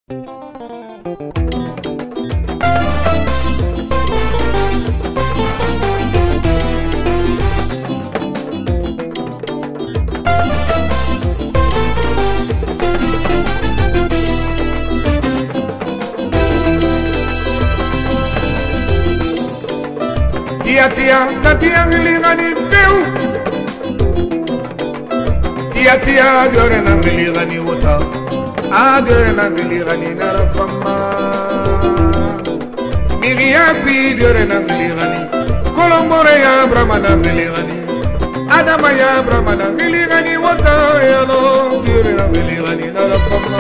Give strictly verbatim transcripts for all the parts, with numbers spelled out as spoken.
Tia tia tatia ngilingani peu Tia tia diore na ngilingani wota A diore na ngilingani nara fama Miria kwi diore na ngilingani Kolombore ya brahma na ngilingani Adama ya brahma na ngilingani wota Yalo diore na ngilingani nara fama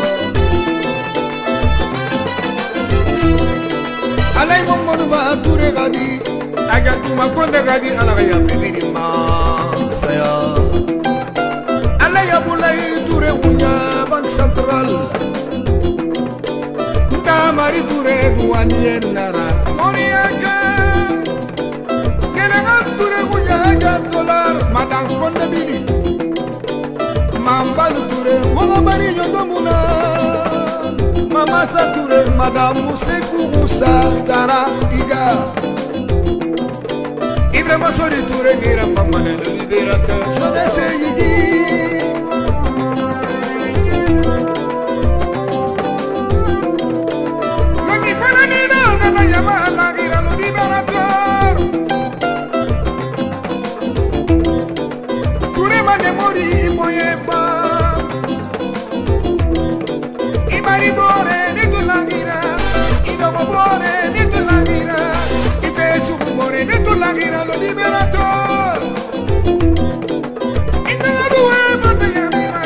Alay momodu ba ture gadi Agantuma konde gadi ala ya febiri ma saya ala ya bulai ture unya bank central nda mari ture duani nara moriaka kena ture unya ja dollar madang konde bili mambal ture wala bari yondomuna mama sa ture madam museku usa dara tiga Ibrahima Sori Touré nira famane le libérateur je n'essaie yigi Mami fana nira nana yama la ngira le libérateur Touré mane mori moye fa Ibari bore ni tu la ngira Idomo bore ni tu la ngira Ibesu bore ni tu la ngira lo liberator Ingaru e batalla viva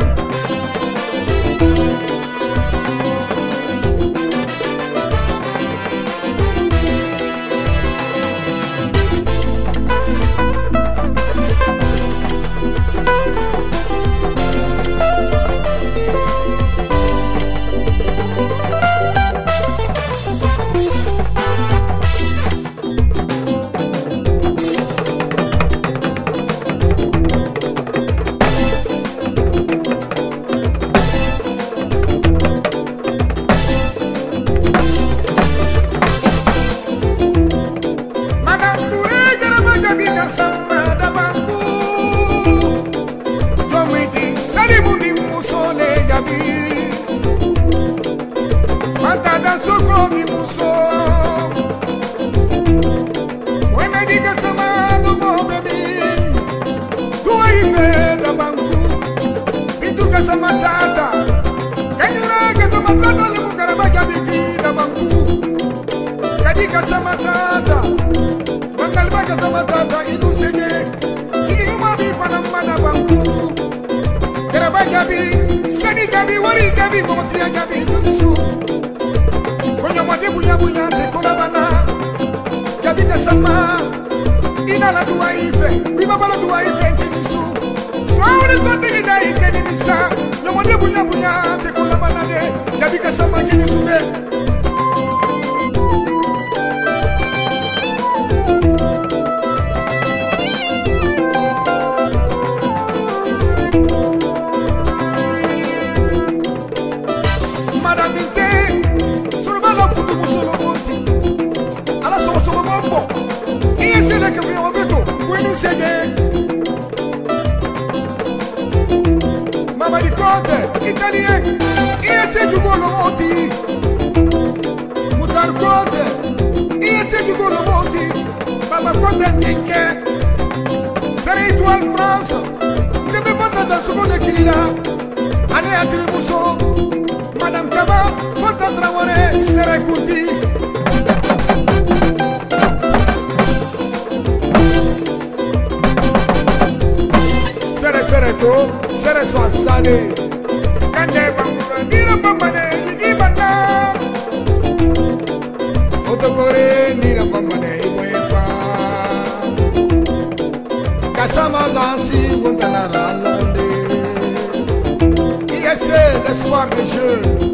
L'espoir des jeunes.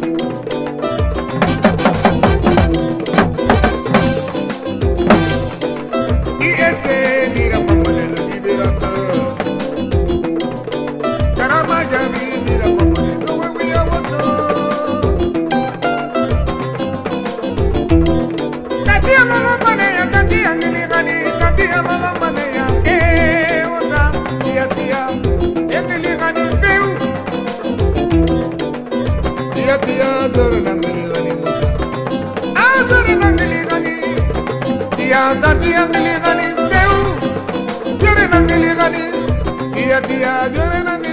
Mira tia tia dore nangili gani muta ah dore nangili gani tia tia nangili gani meu dore nangili gani tia tia dore nangili